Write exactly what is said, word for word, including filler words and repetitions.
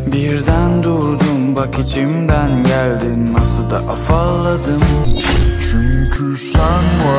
Birden durdum, bak içimden geldin, nasıl da afalladım. Çünkü sen var.